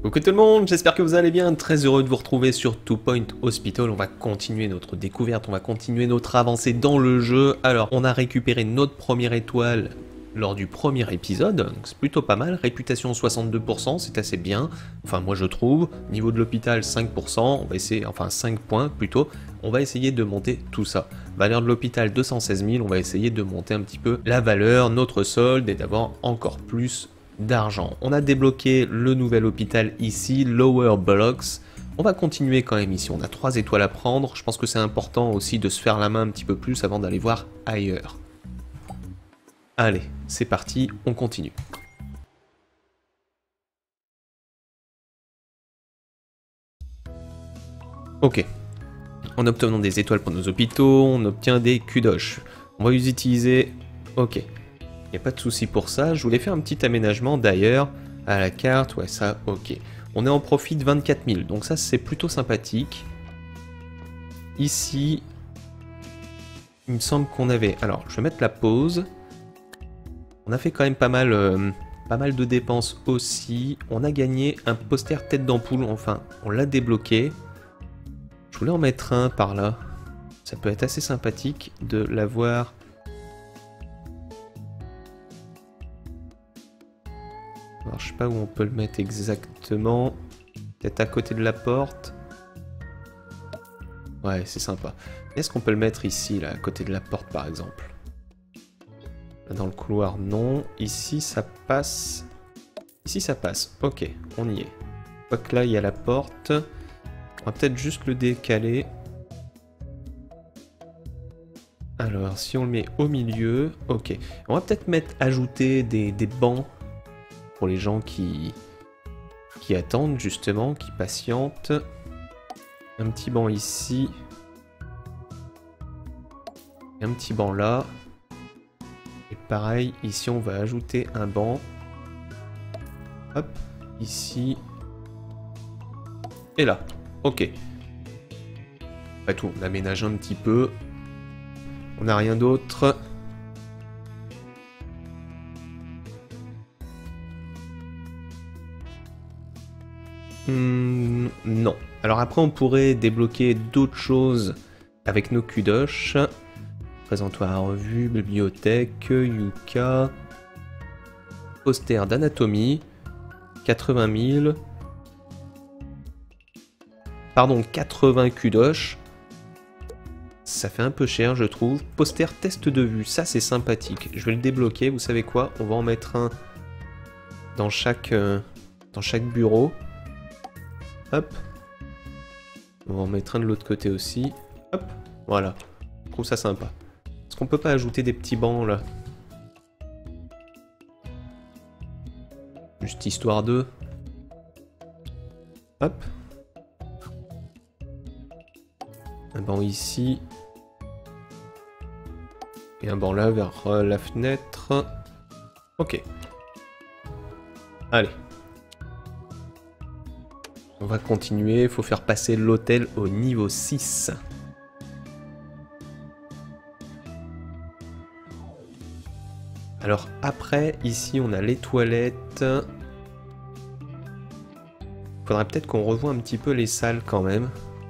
Coucou tout le monde, j'espère que vous allez bien, très heureux de vous retrouver sur 2 Point Hospital. On va continuer notre découverte, on va continuer notre avancée dans le jeu. Alors, on a récupéré notre première étoile lors du premier épisode, donc c'est plutôt pas mal. Réputation 62%, c'est assez bien, enfin moi je trouve. Niveau de l'hôpital 5%, on va essayer, enfin 5 points plutôt. On va essayer de monter tout ça. Valeur de l'hôpital 216 000, on va essayer de monter un petit peu la valeur, notre solde et d'avoir encore plus d'argent. On a débloqué le nouvel hôpital ici, Lower Blocks. On va continuer quand même ici, on a 3 étoiles à prendre. Je pense que c'est important aussi de se faire la main un petit peu plus avant d'aller voir ailleurs. Allez, c'est parti, on continue. Ok. En obtenant des étoiles pour nos hôpitaux, on obtient des kudosh. On va les utiliser... Ok. Il n'y a pas de souci pour ça. Je voulais faire un petit aménagement d'ailleurs à la carte. Ouais, ça, ok. On est en profit de 24 000. Donc ça, c'est plutôt sympathique. Ici, il me semble qu'on avait... Alors, je vais mettre la pause. On a fait quand même pas mal de dépenses aussi. On a gagné un poster tête d'ampoule. Enfin, on l'a débloqué. Je voulais en mettre un par là. Ça peut être assez sympathique de l'avoir... Alors, je sais pas où on peut le mettre exactement. Peut-être à côté de la porte. Ouais, c'est sympa. Est-ce qu'on peut le mettre ici, là, à côté de la porte, par exemple? Là, dans le couloir, non. Ici, ça passe. Ici, ça passe. Ok, on y est. Quoique là, il y a la porte. On va peut-être juste le décaler. Alors, si on le met au milieu... Ok. On va peut-être ajouter des bancs pour les gens qui attendent, justement, qui patientent. Un petit banc ici. Et un petit banc là. Et pareil, ici, on va ajouter un banc. Hop, ici. Et là. Ok. Pas tout, on aménage un petit peu. On n'a rien d'autre. Non. Alors après, on pourrait débloquer d'autres choses avec nos kudosh. Présente-toi à revue, bibliothèque, Yuka. Poster d'anatomie. 80 000. Pardon, 80 kudosh. Ça fait un peu cher, je trouve. Poster test de vue, ça c'est sympathique. Je vais le débloquer, vous savez quoi? On va en mettre un dans chaque bureau. Hop. On va en mettre un de l'autre côté aussi. Hop. Voilà. Je trouve ça sympa. Est-ce qu'on peut pas ajouter des petits bancs là? Juste histoire de... Hop. Un banc ici. Et un banc là vers la fenêtre. Ok. Allez. On va continuer, il faut faire passer l'hôtel au niveau 6. Alors après, ici on a les toilettes. Faudrait peut-être qu'on revoie un petit peu les salles quand même.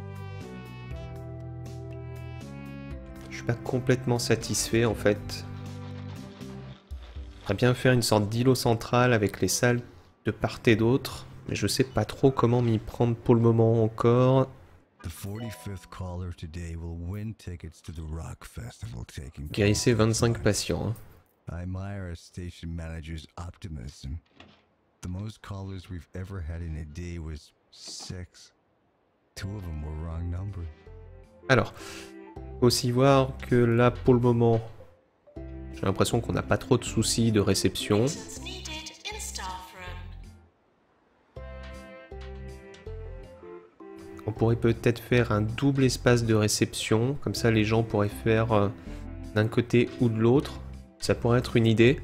Je suis pas complètement satisfait en fait. Faudrait bien faire une sorte d'îlot central avec les salles de part et d'autre. Mais je sais pas trop comment m'y prendre pour le moment encore. Guérissez 25 patients. Hein. Alors, faut aussi voir que là pour le moment, j'ai l'impression qu'on n'a pas trop de soucis de réception. On pourrait peut-être faire un double espace de réception, comme ça les gens pourraient faire d'un côté ou de l'autre. Ça pourrait être une idée.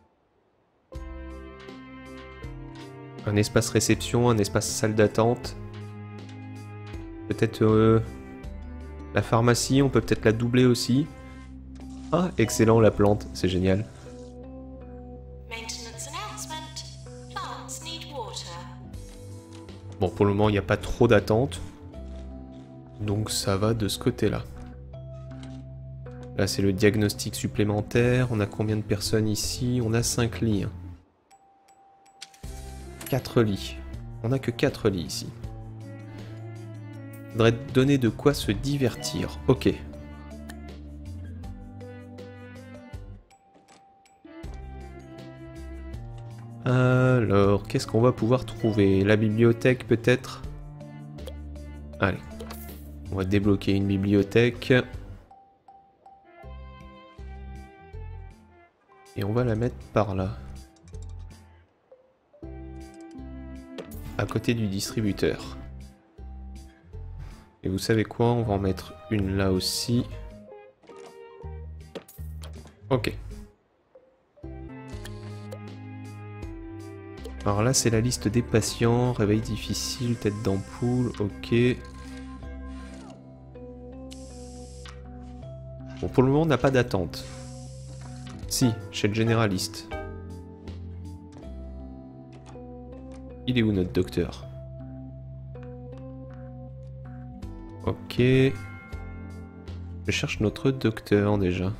Un espace réception, un espace salle d'attente. Peut-être la pharmacie, on peut peut-être la doubler aussi. Ah, excellent la plante, c'est génial. Bon, pour le moment, il n'y a pas trop d'attente. Donc ça va de ce côté-là. Là, c'est le diagnostic supplémentaire. On a combien de personnes ici? On a 5 lits. 4 lits. On n'a que 4 lits ici. Faudrait donner de quoi se divertir. Ok. Alors, qu'est-ce qu'on va pouvoir trouver? La bibliothèque peut-être? Allez. On va débloquer une bibliothèque. Et on va la mettre par là. À côté du distributeur. Et vous savez quoi? On va en mettre une là aussi. Ok. Alors là, c'est la liste des patients. Réveil difficile, tête d'ampoule, ok. Bon, pour le moment, on n'a pas d'attente. Si, chez le généraliste. Il est où notre docteur? Ok. Je cherche notre docteur déjà.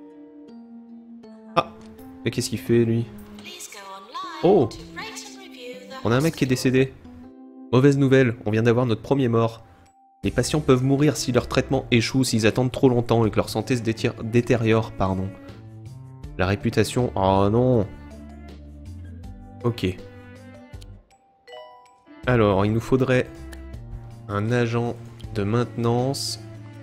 Ah! Mais qu'est-ce qu'il fait lui? Oh! On a un mec qui est décédé. Mauvaise nouvelle, on vient d'avoir notre premier mort. Les patients peuvent mourir si leur traitement échoue, s'ils attendent trop longtemps et que leur santé se détériore, pardon. La réputation... Oh non! Ok. Alors, il nous faudrait un agent de maintenance.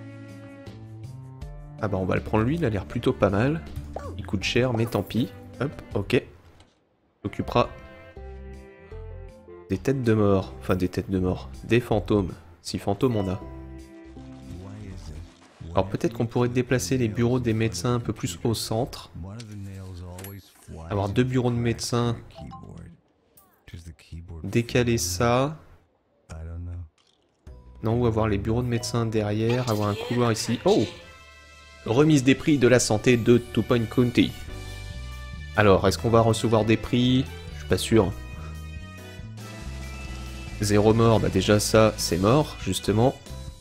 Ah bah on va le prendre lui, il a l'air plutôt pas mal. Il coûte cher, mais tant pis. Hop, ok. S'occupera des têtes de mort. Enfin, des têtes de mort. Des fantômes. Si fantômes on a. Alors peut-être qu'on pourrait déplacer les bureaux des médecins un peu plus au centre. Avoir 2 bureaux de médecins. Décaler ça. Non, ou avoir les bureaux de médecins derrière. Avoir un couloir ici. Oh! Remise des prix de la santé de Two Point County. Alors, est-ce qu'on va recevoir des prix? Je suis pas sûr. 0 mort, bah déjà ça, c'est mort, justement.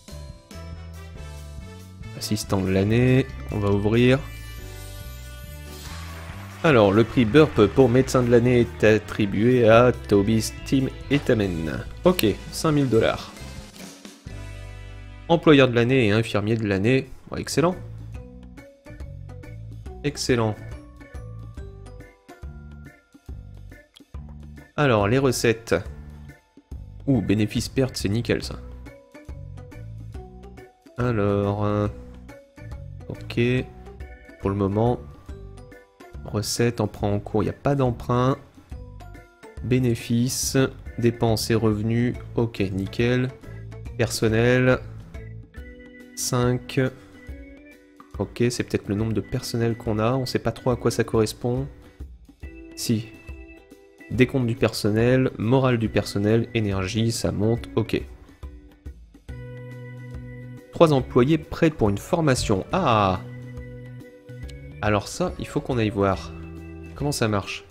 Assistant de l'année, on va ouvrir. Alors, le prix Burp pour médecin de l'année est attribué à Toby Tim Etamen. Ok, 5000 $. Employeur de l'année et infirmier de l'année. Bon, excellent. Excellent. Alors, les recettes. Ouh, bénéfice-perte, c'est nickel ça. Alors... ok. Pour le moment... Recettes, emprunt en cours, il n'y a pas d'emprunt. Bénéfices, dépenses et revenus. Ok, nickel. Personnel. 5. Ok, c'est peut-être le nombre de personnel qu'on a. On sait pas trop à quoi ça correspond. Si. Décompte du personnel, morale du personnel, énergie, ça monte, ok. 3 employés prêts pour une formation. Ah! Alors ça, il faut qu'on aille voir. Comment ça marche?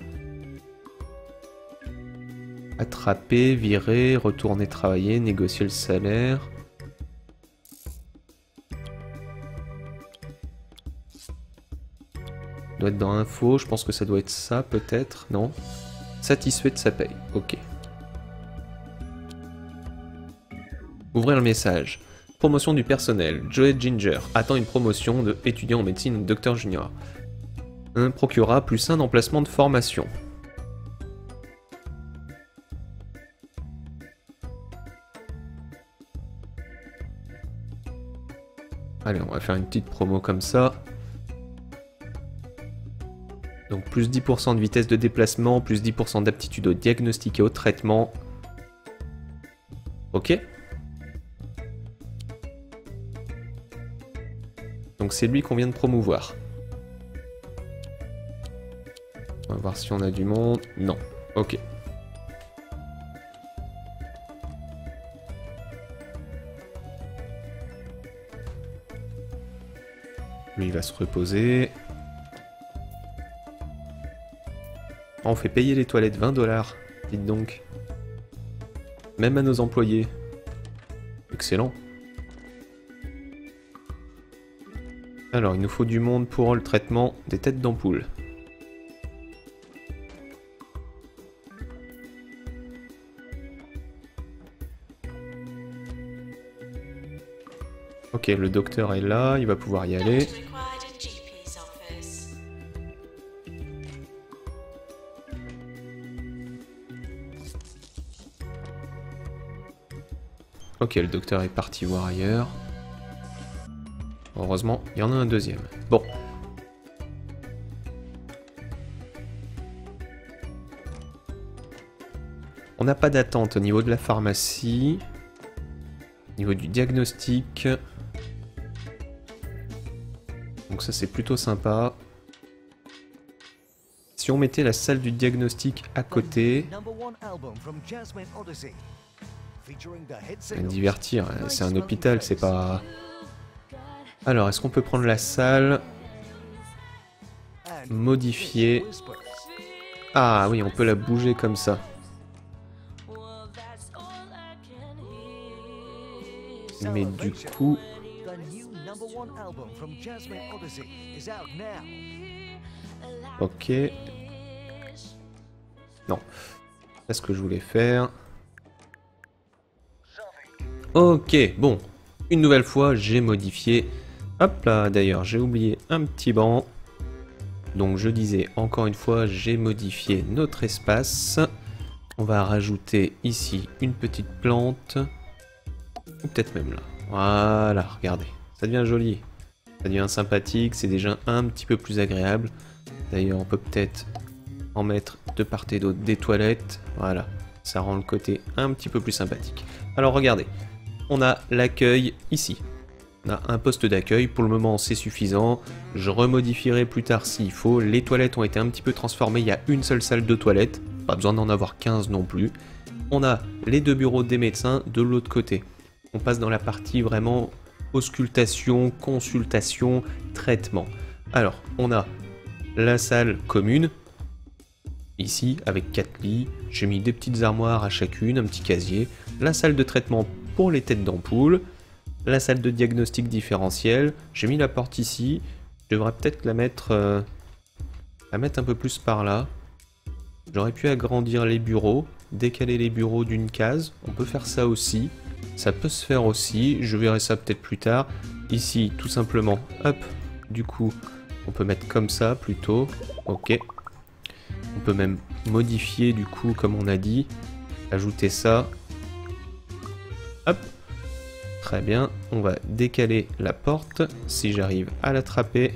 Attraper, virer, retourner travailler, négocier le salaire. Doit être dans info, je pense que ça doit être ça peut-être, non? Satisfait de sa paye, ok. Ouvrir le message. Promotion du personnel. Joey Ginger attend une promotion de étudiant en médecine ou docteur junior. Procurera plus 1 emplacement de formation. Allez, on va faire une petite promo comme ça. Donc plus 10% de vitesse de déplacement, plus 10% d'aptitude au diagnostic et au traitement. Ok. Donc c'est lui qu'on vient de promouvoir. On va voir si on a du monde. Non. Ok. Lui il va se reposer. On fait payer les toilettes 20 $. Dites donc. même à nos employés. Excellent. Alors, il nous faut du monde pour le traitement des têtes d'ampoule. Ok, le docteur est là, il va pouvoir y aller. Ok, le docteur est parti voir ailleurs. Heureusement, il y en a un deuxième. Bon. On n'a pas d'attente au niveau de la pharmacie. Au niveau du diagnostic. Donc ça c'est plutôt sympa. Si on mettait la salle du diagnostic à côté... Divertir, c'est un hôpital, c'est pas... Alors, est-ce qu'on peut prendre la salle? Modifier. Ah oui, on peut la bouger comme ça. Mais du coup... Ok. Non. C'est ce que je voulais faire. Ok, bon. Une nouvelle fois, j'ai modifié. Hop là, d'ailleurs, j'ai oublié un petit banc. Donc je disais, encore une fois, j'ai modifié notre espace. On va rajouter ici une petite plante. Ou peut-être même là. Voilà, regardez. Ça devient joli. Ça devient sympathique, c'est déjà un petit peu plus agréable. D'ailleurs, on peut peut-être en mettre de part et d'autre des toilettes. Voilà, ça rend le côté un petit peu plus sympathique. Alors regardez, on a l'accueil ici. On a un poste d'accueil, pour le moment c'est suffisant. Je remodifierai plus tard s'il faut. Les toilettes ont été un petit peu transformées, il y a une seule salle de toilettes. Pas besoin d'en avoir 15 non plus. On a les deux bureaux des médecins de l'autre côté. On passe dans la partie vraiment auscultation, consultation, traitement. Alors, on a la salle commune, ici, avec 4 lits. J'ai mis des petites armoires à chacune, un petit casier. La salle de traitement pour les têtes d'ampoule. La salle de diagnostic différentiel. J'ai mis la porte ici. Je devrais peut-être la mettre un peu plus par là. J'aurais pu agrandir les bureaux, décaler les bureaux d'une case. On peut faire ça aussi. Ça peut se faire aussi. Je verrai ça peut-être plus tard. Ici, tout simplement, hop. Du coup, on peut mettre comme ça plutôt. Ok. On peut même modifier du coup, comme on a dit. Ajouter ça. Hop. Très bien. On va décaler la porte. Si j'arrive à l'attraper.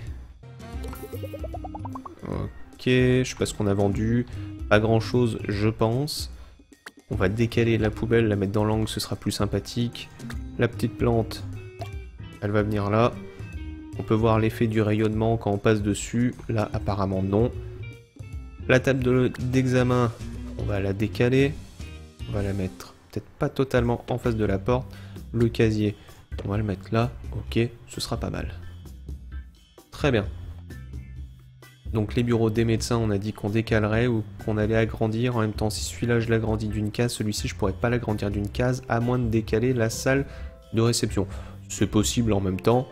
Ok. Je sais pas ce qu'on a vendu. Pas grand chose, je pense. On va décaler la poubelle, la mettre dans l'angle, ce sera plus sympathique. La petite plante, elle va venir là. On peut voir l'effet du rayonnement quand on passe dessus. Là, apparemment, non. La table d'examen, on va la décaler. On va la mettre peut-être pas totalement en face de la porte. Le casier, on va le mettre là. Ok, ce sera pas mal. Très bien. Donc les bureaux des médecins, on a dit qu'on décalerait ou qu'on allait agrandir. En même temps, si celui-là je l'agrandis d'une case, celui-ci je pourrais pas l'agrandir d'une case, à moins de décaler la salle de réception. C'est possible en même temps.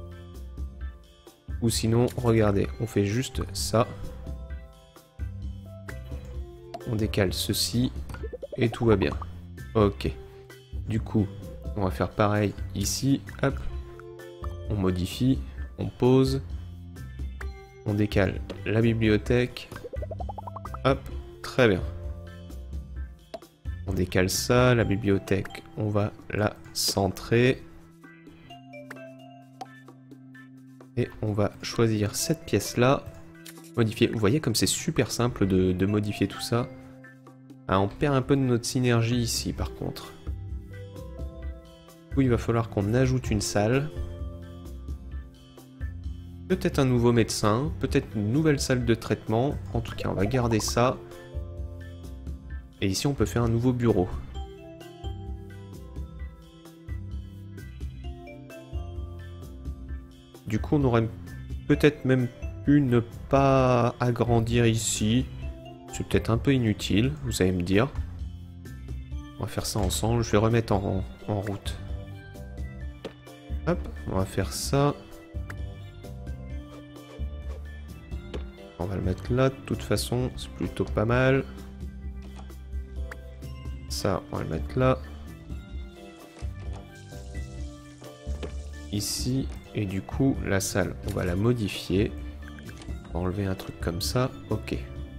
Ou sinon, regardez, on fait juste ça. On décale ceci et tout va bien. Ok. Du coup, on va faire pareil ici. Hop. On modifie, on pose. On décale la bibliothèque. Hop, très bien. On décale ça, la bibliothèque, on va la centrer. Et on va choisir cette pièce-là. Modifier. Vous voyez comme c'est super simple de modifier tout ça. Ah, on perd un peu de notre synergie ici par contre. Du coup, il va falloir qu'on ajoute une salle. Peut-être un nouveau médecin, peut-être une nouvelle salle de traitement. En tout cas, on va garder ça. Et ici, on peut faire un nouveau bureau. Du coup, on aurait peut-être même pu ne pas agrandir ici. C'est peut-être un peu inutile, vous allez me dire. On va faire ça ensemble. Je vais remettre en route. Hop, on va faire ça. On va le mettre là, de toute façon, c'est plutôt pas mal. Ça, on va le mettre là. Ici, et du coup, la salle, on va la modifier. On va enlever un truc comme ça, ok.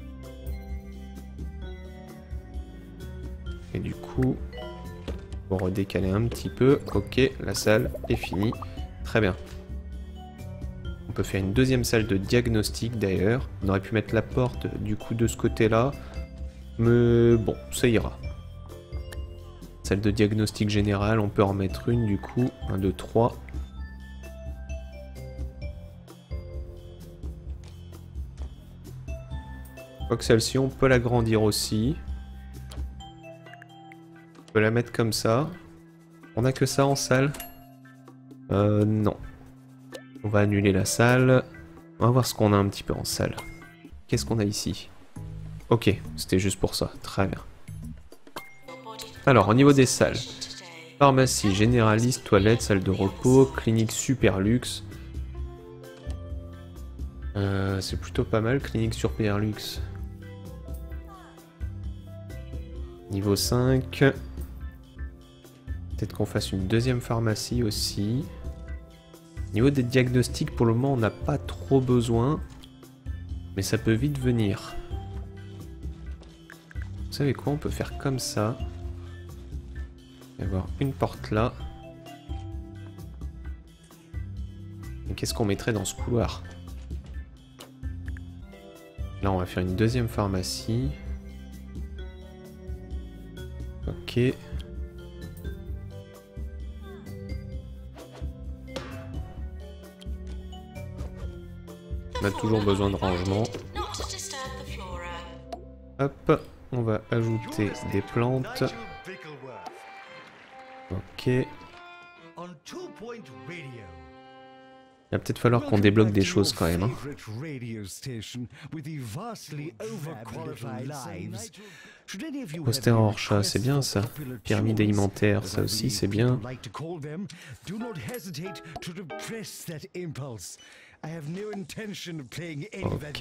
Et du coup, on va redécaler un petit peu, ok, la salle est finie, très bien. On peut faire une deuxième salle de diagnostic d'ailleurs. On aurait pu mettre la porte du coup de ce côté-là. Mais bon, ça ira. Salle de diagnostic général, on peut en mettre une du coup. 1, 2, 3. Je crois que celle-ci, on peut l'agrandir aussi. On peut la mettre comme ça. On a que ça en salle? Non. On va annuler la salle. On va voir ce qu'on a un petit peu en salle. Qu'est-ce qu'on a ici? Ok, c'était juste pour ça. Très bien. Alors, au niveau des salles. Pharmacie, généraliste, toilette, salle de repos, clinique super luxe. C'est plutôt pas mal, clinique super luxe. Niveau 5. Peut-être qu'on fasse une deuxième pharmacie aussi. Niveau des diagnostics, pour le moment, on n'a pas trop besoin. Mais ça peut vite venir. Vous savez quoi? On peut faire comme ça. Il va y avoir une porte là. Et qu'est-ce qu'on mettrait dans ce couloir? Là, on va faire une deuxième pharmacie. Ok. On a toujours besoin de rangement. Hop, on va ajouter des plantes. Ok. Il va peut-être falloir qu'on débloque des choses quand même. Hein. Poster hors chat, c'est bien ça. Pyramide alimentaire, ça aussi c'est bien. Ok.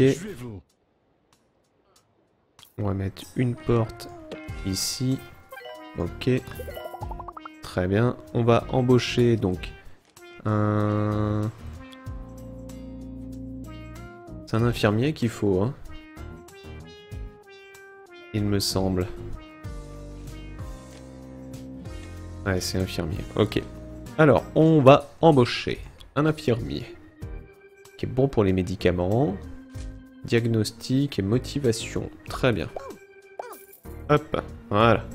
On va mettre une porte ici. Ok. Très bien. On va embaucher donc un... C'est un infirmier qu'il faut, hein. Il me semble. Ouais, c'est infirmier. Ok. Alors, on va embaucher un infirmier qui est bon pour les médicaments. Diagnostic et motivation. Très bien. Hop, voilà.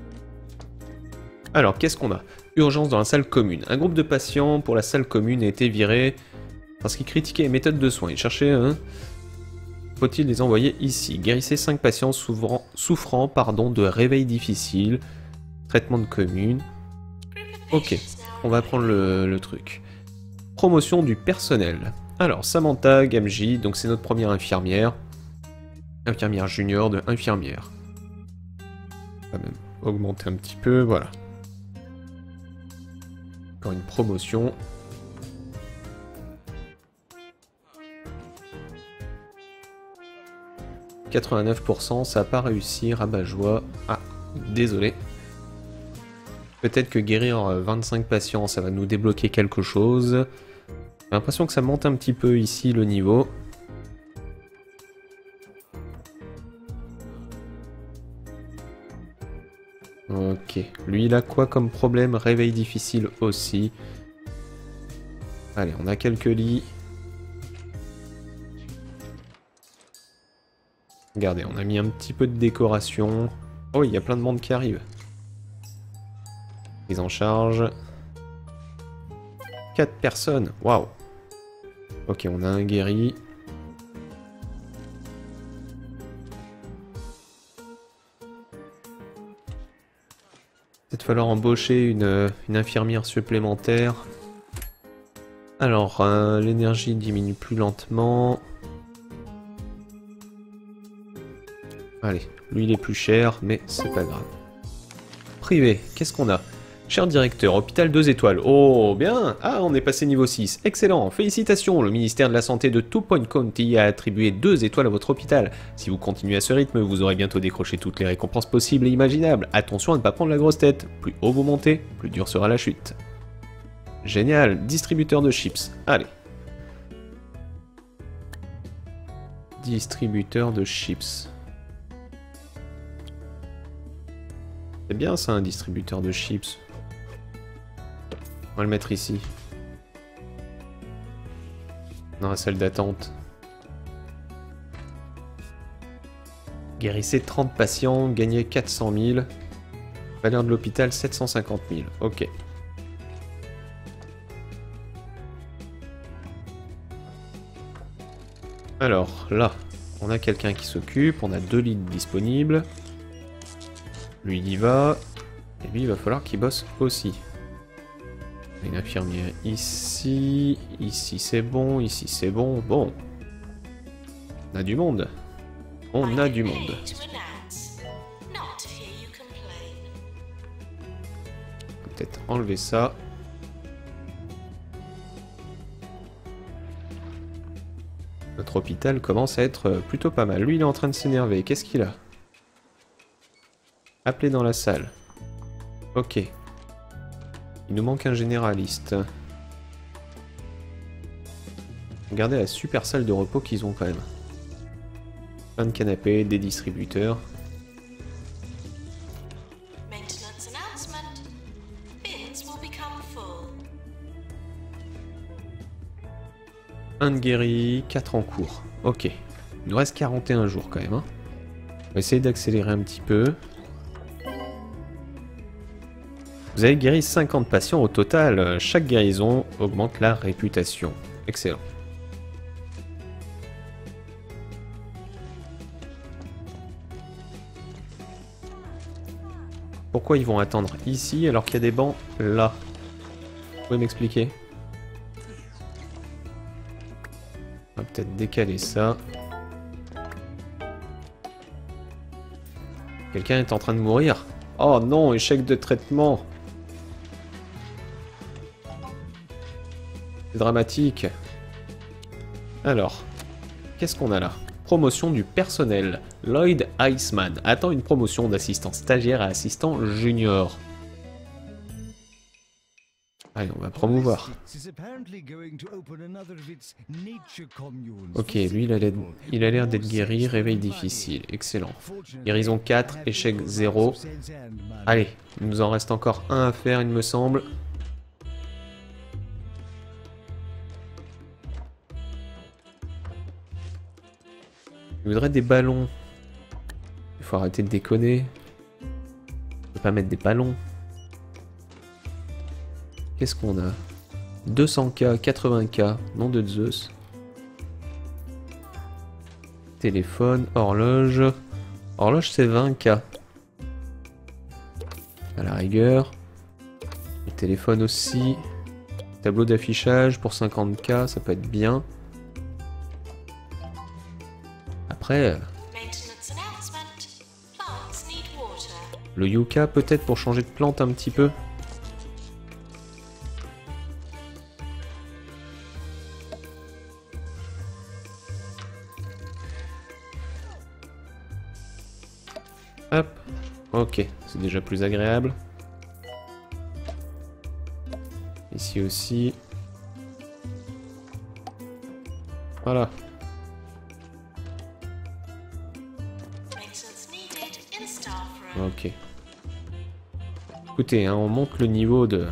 Alors, qu'est-ce qu'on a? Urgence dans la salle commune. Un groupe de patients pour la salle commune a été viré parce qu'ils critiquaient les méthodes de soins. Ils cherchaient un... Faut-il les envoyer ici? Guérissez 5 patients souffrant de réveil difficile. Traitement de commune. Ok, on va prendre le truc. Promotion du personnel. Alors, Samantha Gamji, donc c'est notre première infirmière. Infirmière junior de infirmière. On va même augmenter un petit peu, voilà. Encore une promotion. « 89%, ça n'a pas réussi, rabat-joie. » Ah, désolé. Peut-être que guérir 25 patients, ça va nous débloquer quelque chose. J'ai l'impression que ça monte un petit peu ici le niveau. Ok. Lui, il a quoi comme problème? Réveil difficile aussi. Allez, on a quelques lits. Regardez, on a mis un petit peu de décoration. Oh, il y a plein de monde qui arrive. Prise en charge. 4 personnes. Waouh. Ok, on a un guéri. Peut-être falloir embaucher une infirmière supplémentaire. Alors, l'énergie diminue plus lentement. Allez, lui il est plus cher, mais c'est pas grave. privé. Qu'est-ce qu'on a? Cher directeur, hôpital 2 étoiles. Oh, bien. Ah, on est passé niveau 6. Excellent. Félicitations. Le ministère de la Santé de Two Point County a attribué 2 étoiles à votre hôpital. Si vous continuez à ce rythme, vous aurez bientôt décroché toutes les récompenses possibles et imaginables. Attention à ne pas prendre la grosse tête. Plus haut vous montez, plus dur sera la chute. Génial. Distributeur de chips. Allez. Distributeur de chips. C'est bien ça, un distributeur de chips. On va le mettre ici. Dans la salle d'attente. Guérissez 30 patients, gagnez 400 000. Valeur de l'hôpital 750 000. Ok. Alors, là, on a quelqu'un qui s'occupe, on a 2 lits disponibles. Lui, il y va. Et lui, il va falloir qu'il bosse aussi. Une infirmière ici. Ici, c'est bon. Ici, c'est bon. Bon. On a du monde. On a du monde. On peut peut-être enlever ça. Notre hôpital commence à être plutôt pas mal. Lui, il est en train de s'énerver. Qu'est-ce qu'il a? Appelez dans la salle. Ok. Il nous manque un généraliste. Regardez la super salle de repos qu'ils ont quand même. Plein de canapés, des distributeurs. Un de guéri, 4 en cours. Ok. Il nous reste 41 jours quand même. Hein. On va essayer d'accélérer un petit peu. Vous avez guéri 50 patients au total. Chaque guérison augmente la réputation. Excellent. Pourquoi ils vont attendre ici alors qu'il y a des bancs là? Vous pouvez m'expliquer? On va peut-être décaler ça. Quelqu'un est en train de mourir. Oh non, échec de traitement. C'est dramatique. Alors, qu'est-ce qu'on a là? Promotion du personnel. Lloyd Iceman attend une promotion d'assistant stagiaire à assistant junior. Allez, on va promouvoir. Ok, lui il a l'air d'être guéri, réveil difficile, excellent. Guérison 4, échec 0. Allez, il nous en reste encore un à faire il me semble. Je voudrais des ballons. Il faut arrêter de déconner. On peut pas mettre des ballons. Qu'est-ce qu'on a? 200K, 80K, nom de Zeus. Téléphone, horloge. Horloge c'est 20K. À la rigueur. Le téléphone aussi. Tableau d'affichage pour 50K, ça peut être bien. Après... le Yuka peut-être pour changer de plante un petit peu. Hop, ok, c'est déjà plus agréable. Ici aussi. Voilà. Ok. Écoutez, hein, on monte le niveau de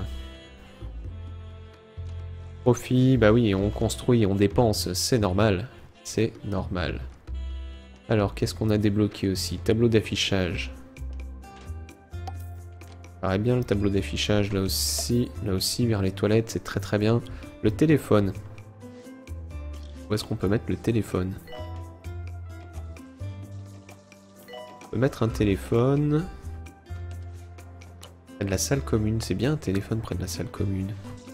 profit. Bah oui, on construit, on dépense, c'est normal. C'est normal. Alors, qu'est-ce qu'on a débloqué aussi? Tableau d'affichage. Paraît bien le tableau d'affichage là aussi. Là aussi, vers les toilettes, c'est très très bien. Le téléphone. Où est-ce qu'on peut mettre le téléphone? On peut mettre un téléphone... près de la salle commune. C'est bien un téléphone près de la salle commune.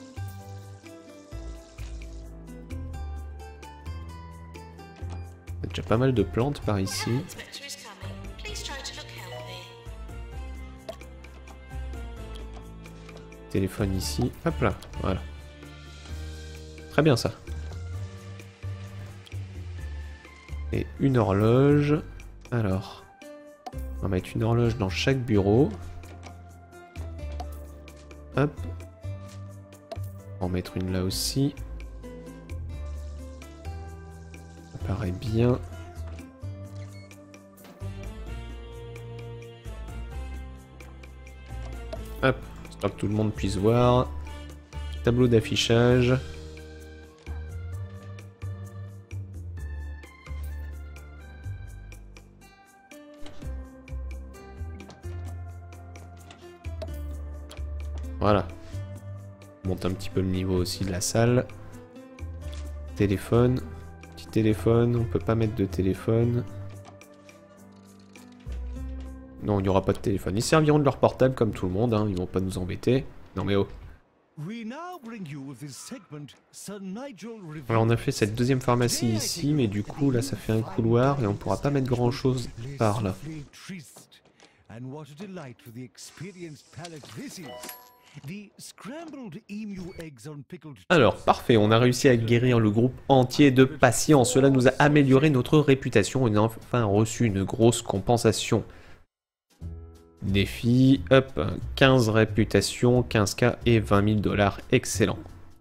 Il y a déjà pas mal de plantes par ici. Téléphone ici. Hop là, voilà. Très bien ça. Et une horloge. Alors, on va mettre une horloge dans chaque bureau. Hop. On va en mettre une là aussi. Ça paraît bien. Hop, histoire que tout le monde puisse voir. Tableau d'affichage. Voilà. On monte un petit peu le niveau aussi de la salle. Téléphone. Petit téléphone, on peut pas mettre de téléphone. Non, il n'y aura pas de téléphone. Ils serviront de leur portable comme tout le monde, hein. Ils vont pas nous embêter. Non mais oh. Alors on a fait cette deuxième pharmacie ici, mais du coup là ça fait un couloir et on pourra pas mettre grand chose par là. Alors parfait, on a réussi à guérir le groupe entier de patients. Cela nous a amélioré notre réputation et on a enfin reçu une grosse compensation. Défi, hop, 15 réputations, 15K et 20 000 $. Excellent.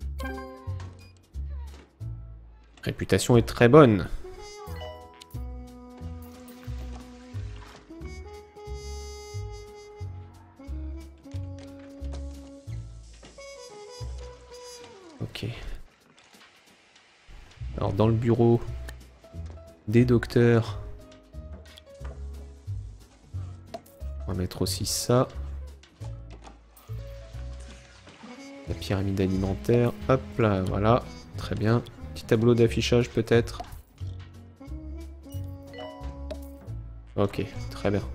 Réputation est très bonne. Ok. Alors dans le bureau des docteurs, on va mettre aussi ça. La pyramide alimentaire. Hop là, voilà. Très bien. Petit tableau d'affichage peut-être. Ok, très bien.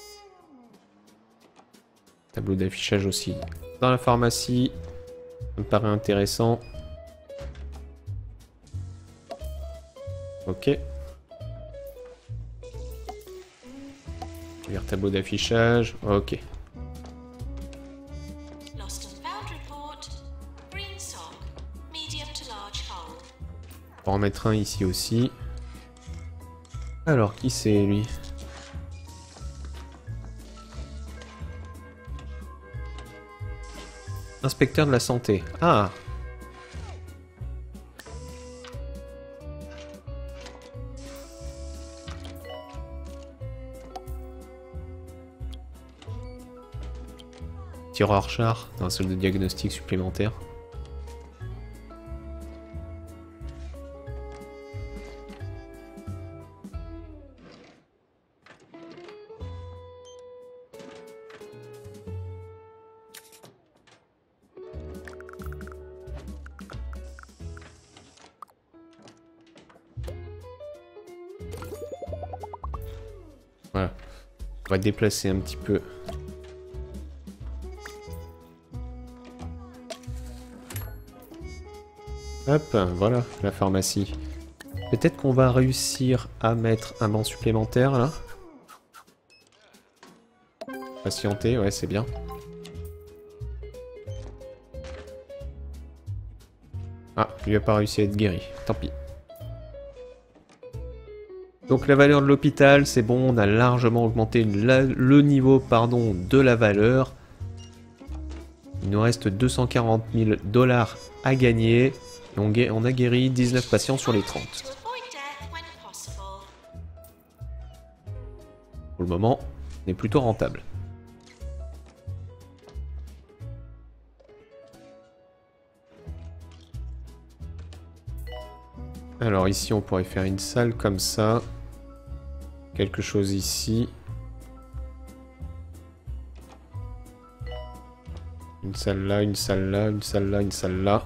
Tableau d'affichage aussi dans la pharmacie. Ça me paraît intéressant. Ok. Tableau d'affichage. Ok. On va en mettre un ici aussi. Alors, qui c'est lui? Inspecteur de la santé. Ah! Tireur char dans la salle de diagnostic supplémentaire. Voilà. On va déplacer un petit peu. Hop, voilà, la pharmacie. Peut-être qu'on va réussir à mettre un banc supplémentaire, là. Patienter, ouais, c'est bien. Ah, il n'a pas réussi à être guéri. Tant pis. Donc la valeur de l'hôpital, c'est bon, on a largement augmenté le niveau de la valeur. Il nous reste 240 000 $ à gagner. Et on a guéri 19 patients sur les 30. Pour le moment, on est plutôt rentable. Alors ici, on pourrait faire une salle comme ça. Quelque chose ici. Une salle là, une salle là, une salle là, une salle là.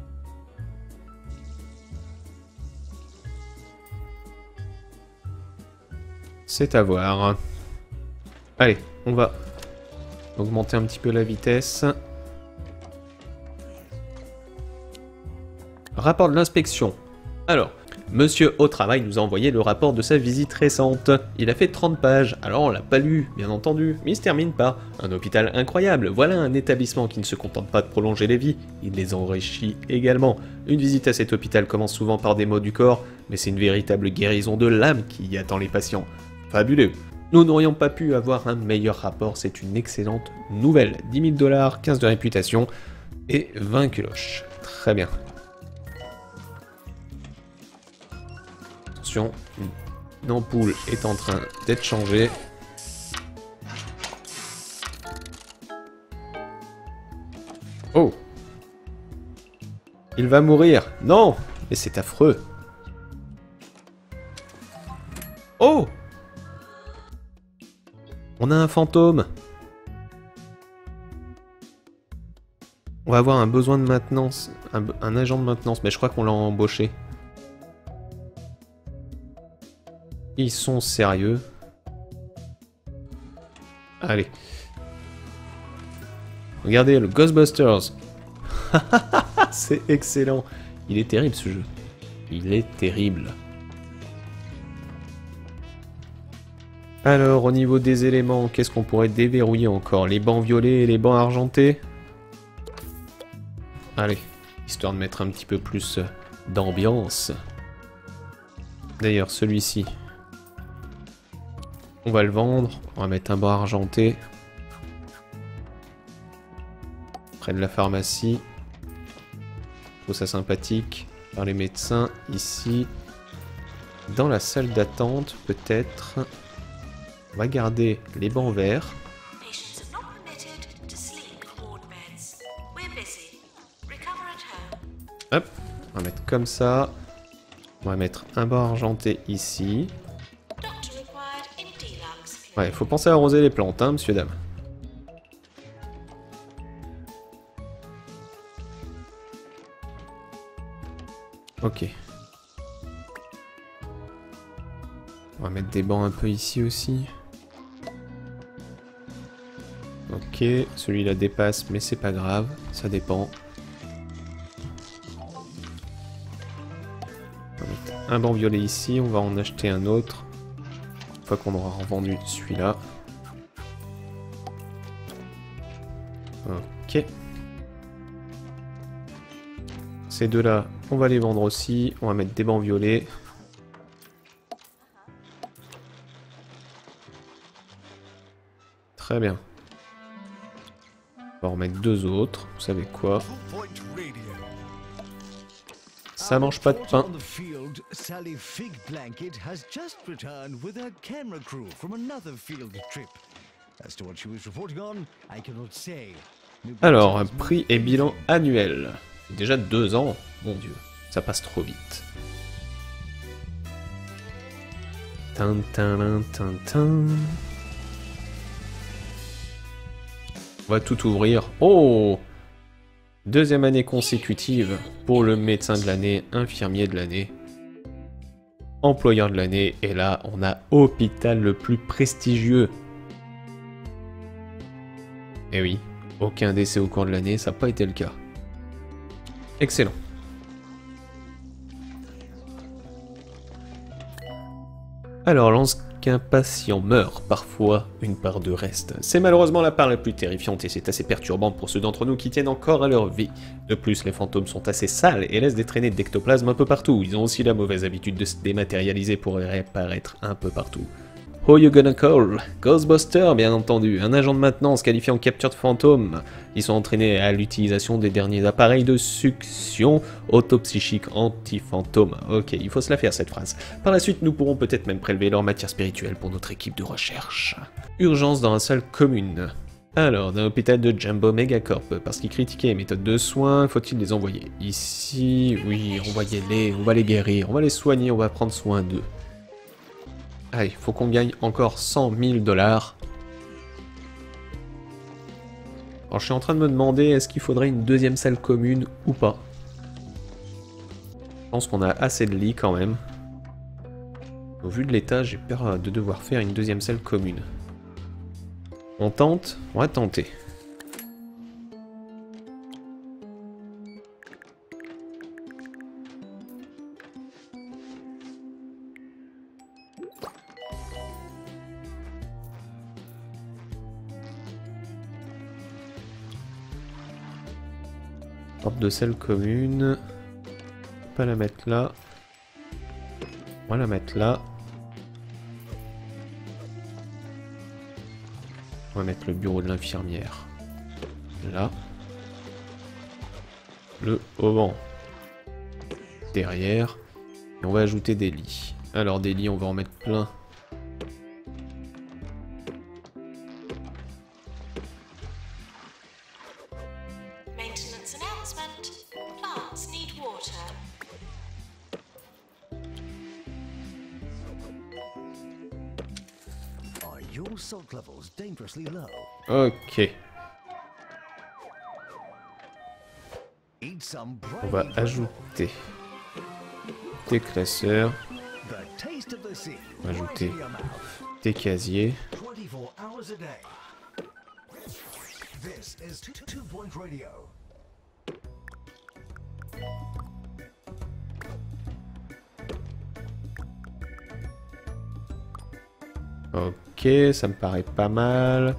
C'est à voir. Allez, on va augmenter un petit peu la vitesse. Rapport de l'inspection. Alors, Monsieur au travail nous a envoyé le rapport de sa visite récente. Il a fait 30 pages, alors on l'a pas lu, bien entendu, mais il se termine par « Un hôpital incroyable, voilà un établissement qui ne se contente pas de prolonger les vies, il les enrichit également. Une visite à cet hôpital commence souvent par des maux du corps, mais c'est une véritable guérison de l'âme qui y attend les patients. Fabuleux. Nous n'aurions pas pu avoir un meilleur rapport, c'est une excellente nouvelle. 10 000 $, 15 de réputation et 20 culoches. Très bien. Attention, une ampoule est en train d'être changée. Oh! Il va mourir! Non! Mais c'est affreux! Oh! On a un fantôme! On va avoir un besoin de maintenance, un agent de maintenance, mais je crois qu'on l'a embauché. Ils sont sérieux. Allez. Regardez, le Ghostbusters. C'est excellent. Il est terrible ce jeu. Il est terrible. Alors, au niveau des éléments, qu'est-ce qu'on pourrait déverrouiller encore? Les bancs violets et les bancs argentés? Allez, histoire de mettre un petit peu plus d'ambiance. D'ailleurs, celui-ci, on va le vendre. On va mettre un banc argenté. Près de la pharmacie. Je trouve ça sympathique. Par les médecins, ici. Dans la salle d'attente, peut-être. On va garder les bancs verts. Hop, on va mettre comme ça. On va mettre un banc argenté ici. Ouais, il faut penser à arroser les plantes, hein, monsieur, dame. Ok. On va mettre des bancs un peu ici aussi. Ok, celui-là dépasse, mais c'est pas grave, ça dépend. On va mettre un banc violet ici, on va en acheter un autre. Une fois qu'on aura revendu celui-là. Ok. Ces deux-là, on va les vendre aussi. On va mettre des bancs violets. Très bien. On va en mettre deux autres. Vous savez quoi? Ça mange pas de pain. Alors, prix et bilan annuel. Déjà 2 ans, mon dieu, ça passe trop vite. Tintin. On va tout ouvrir. Oh! 2e année consécutive pour le médecin de l'année, infirmier de l'année, employeur de l'année, et là on a hôpital le plus prestigieux. Et oui, aucun décès au cours de l'année, ça n'a pas été le cas. Excellent. Alors, lorsqu'un patient meurt, parfois une part de reste. C'est malheureusement la part la plus terrifiante et c'est assez perturbant pour ceux d'entre nous qui tiennent encore à leur vie. De plus, les fantômes sont assez sales et laissent des traînées d'ectoplasme un peu partout. Ils ont aussi la mauvaise habitude de se dématérialiser pour réapparaître un peu partout. Who you gonna call? Ghostbusters, bien entendu, un agent de maintenance qualifié en capture de fantômes. Ils sont entraînés à l'utilisation des derniers appareils de succion autopsychique anti-fantôme. Ok, il faut se la faire cette phrase. Par la suite, nous pourrons peut-être même prélever leur matière spirituelle pour notre équipe de recherche. Urgence dans la salle commune. Alors, d'un hôpital de Jumbo Megacorp, parce qu'ils critiquaient les méthodes de soins, faut-il les envoyer? Ici, oui, envoyez-les, on va les guérir, on va les soigner, on va prendre soin d'eux. Allez, faut qu'on gagne encore 100 000 $. Alors je suis en train de me demander, est-ce qu'il faudrait une deuxième salle commune ou pas? Je pense qu'on a assez de lits quand même. Au vu de l'état, j'ai peur de devoir faire une deuxième salle commune. On tente? On va tenter. Porte de sel commune. Pas la mettre là. On va la mettre là. On va mettre le bureau de l'infirmière là. Le auvent derrière. Et on va ajouter des lits. Alors des lits, on va en mettre plein. Maintenance announcement. Plants need water. Are your salt levels dangerously low? Ok. Eat some On va brave ajouter des classeurs. The taste of the sea. On va ajouter Right in your mouth. des casiers. 24 hours a day. This is 2 Point Radio. Ok, ça me paraît pas mal.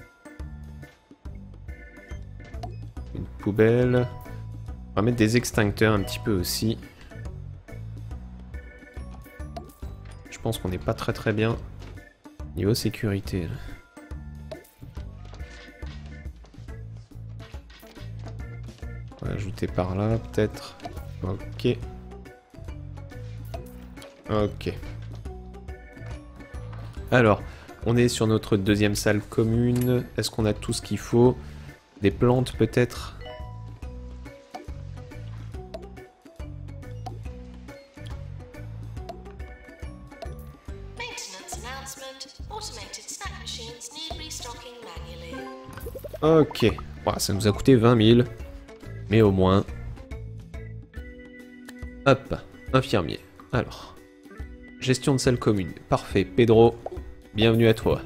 Une poubelle. On va mettre des extincteurs un petit peu aussi. Je pense qu'on n'est pas très bien niveau sécurité. Là. On va ajouter par là peut-être. Ok. Ok. Alors, on est sur notre deuxième salle commune. Est-ce qu'on a tout ce qu'il faut? Des plantes peut-être? Maintenance announcement. Automated snack machines need restocking manually. Ok. Bon, ça nous a coûté 20 000. Mais au moins... Hop, infirmier. Alors, gestion de salle commune. Parfait. Pedro, bienvenue à toi.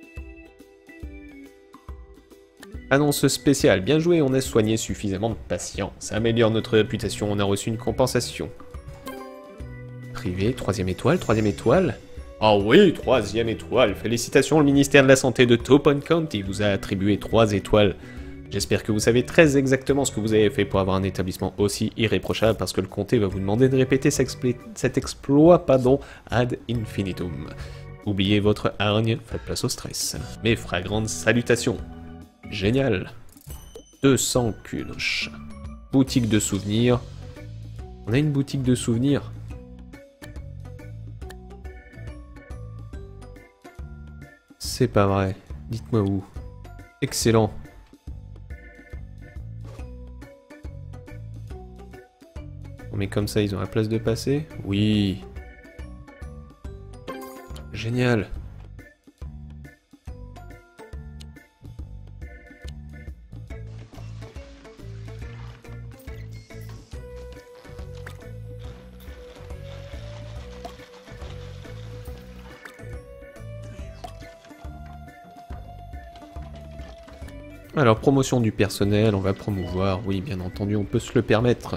Annonce spéciale. Bien joué, on a soigné suffisamment de patients. Ça améliore notre réputation, on a reçu une compensation. Privé, 3e étoile, 3e étoile. Ah oui, 3e étoile. Félicitations, le ministère de la Santé de 2 Point County vous a attribué 3 étoiles. J'espère que vous savez très exactement ce que vous avez fait pour avoir un établissement aussi irréprochable, parce que le comté va vous demander de répéter cet exploit ad infinitum. Oubliez votre hargne, faites place au stress. Mes fragrantes salutations. Génial. 200 culches. Boutique de souvenirs. On a une boutique de souvenirs. C'est pas vrai. Dites-moi où. Excellent. Mais comme ça, ils ont la place de passer? Oui. Génial. Alors, promotion du personnel, on va promouvoir. Oui, bien entendu, on peut se le permettre.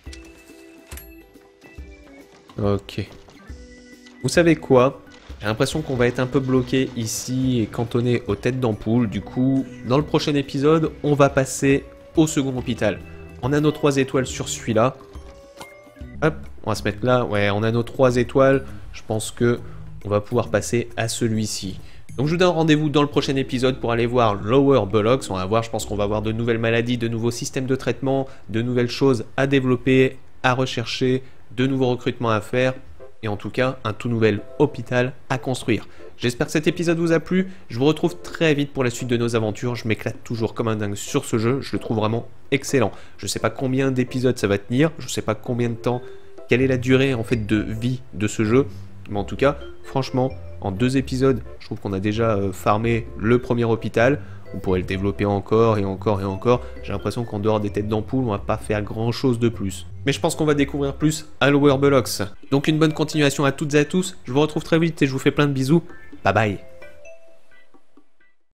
Ok. Vous savez quoi? J'ai l'impression qu'on va être un peu bloqué ici et cantonné aux têtes d'ampoule. Du coup, dans le prochain épisode, on va passer au second hôpital. On a nos 3 étoiles sur celui-là. Hop, on va se mettre là. Ouais, on a nos 3 étoiles. Je pense que on va pouvoir passer à celui-ci. Donc je vous donne rendez-vous dans le prochain épisode pour aller voir Lower Bullocks. On va voir, je pense qu'on va voir de nouvelles maladies, de nouveaux systèmes de traitement, de nouvelles choses à développer, à rechercher, de nouveaux recrutements à faire, et en tout cas, un tout nouvel hôpital à construire. J'espère que cet épisode vous a plu, je vous retrouve très vite pour la suite de nos aventures, je m'éclate toujours comme un dingue sur ce jeu, je le trouve vraiment excellent. Je sais pas combien d'épisodes ça va tenir, je sais pas combien de temps, quelle est la durée en fait de vie de ce jeu, mais en tout cas, franchement, en 2 épisodes, je trouve qu'on a déjà farmé le premier hôpital. On pourrait le développer encore et encore et encore. J'ai l'impression qu'en dehors des têtes d'ampoule, on va pas faire grand chose de plus. Mais je pense qu'on va découvrir plus à Lower Bullocks. Donc une bonne continuation à toutes et à tous. Je vous retrouve très vite et je vous fais plein de bisous. Bye bye.